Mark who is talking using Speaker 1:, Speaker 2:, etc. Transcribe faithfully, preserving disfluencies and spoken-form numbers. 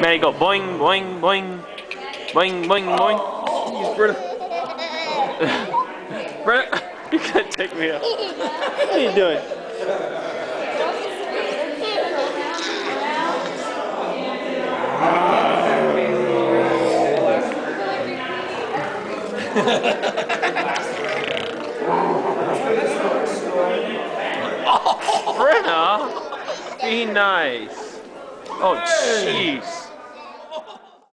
Speaker 1: ready, go. Boing, boing, boing. Boing, boing, boing.
Speaker 2: Jeez, Brynna.
Speaker 1: Brynna, you gotta take me out. What are you doing? Brynna, be nice. Oh, jeez.